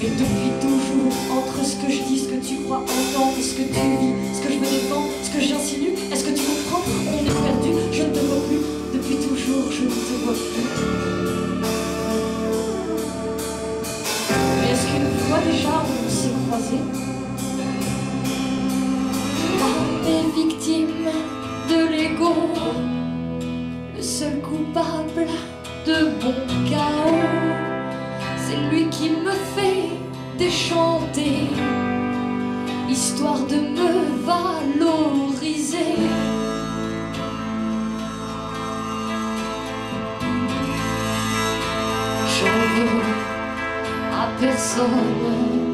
Et depuis toujours, entre ce que je dis, ce que tu crois entendre, ce que tu vis, ce que je me défends, ce que j'insinue, est-ce que tu comprends? On est perdu, je ne te vois plus. Depuis toujours, je ne te vois plus. Mais est-ce qu'une fois déjà on s'est croisés? On est victime de l'ego, le seul coupable de bon chaos. C'est lui qui me fait déchanter, histoire de me valoriser. J'en veux à personne,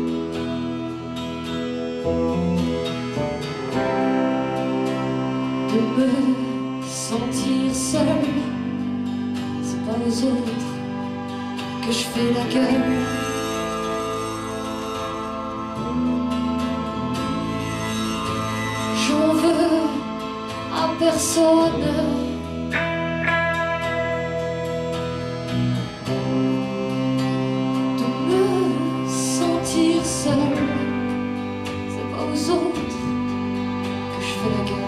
de me sentir seule. C'est pas aux autres que je fais la gueule. J'en veux à personne, de me sentir seule. C'est pas aux autres que je fais la gueule.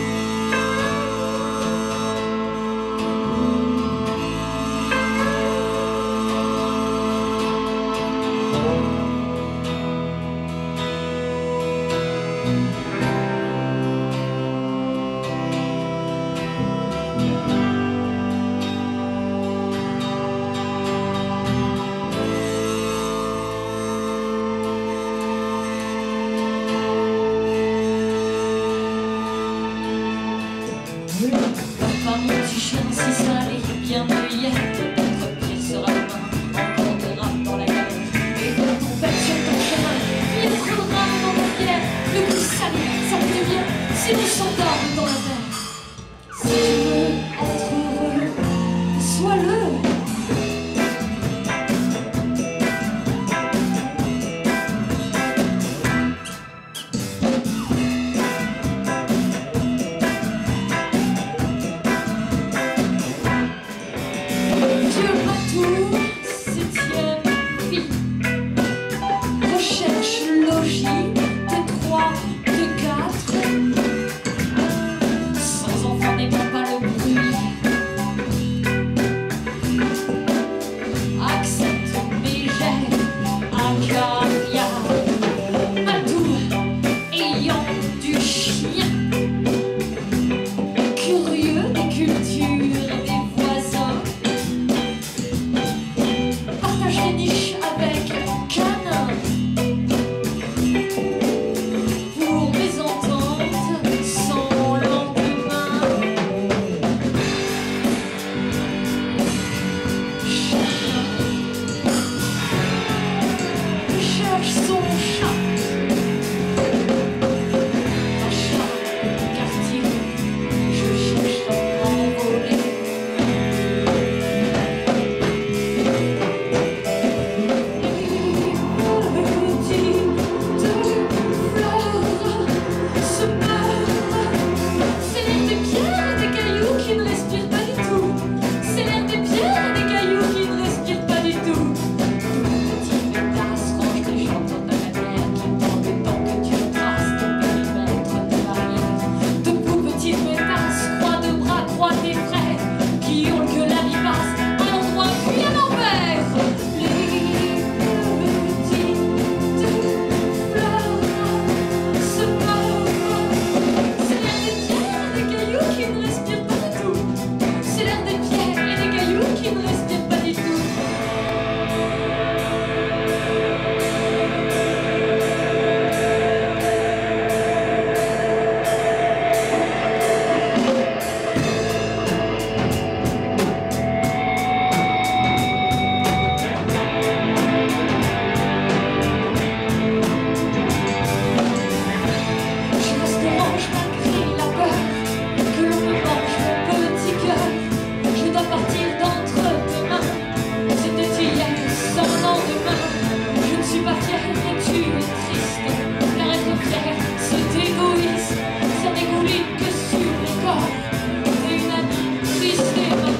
Pas mon petit chien si sale et bien meilleur, notre pied sera demain, encore de rap dans la gueule. Et donc on pète sur ton chemin, il y a trop de rame dans nos pierres. Le coup salé, ça me devient, si nous s'endorme dans la mer. Si tu veux être heureux, sois-le. Recherche logique, t'es 3, t'es 4. Sans enfant n'aimant pas le bruit. Accepte mes gestes à caviar. Madou ayant du chien. Curieux des cultures et des voisins. Partage les niches avec canin. Pour mes ententes sans lendemain. Chacun cherche son chat. Un chat quartier, je cherche à m'envoler.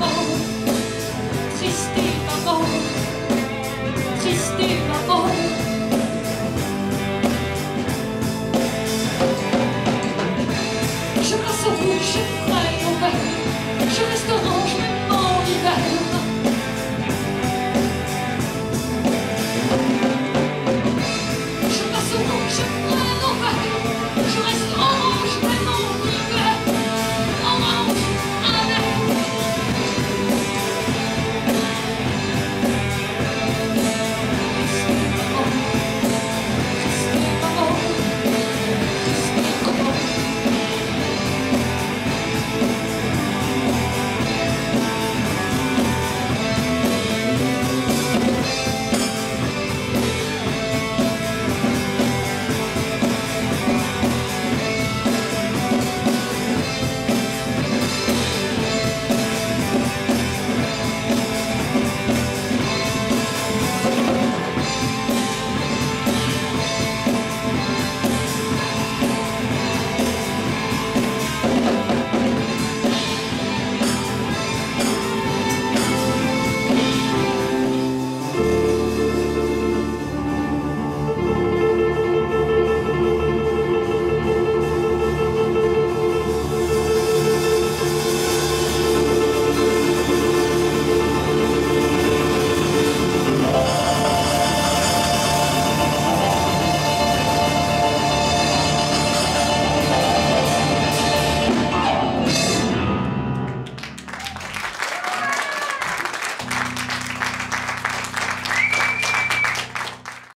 Triste maman,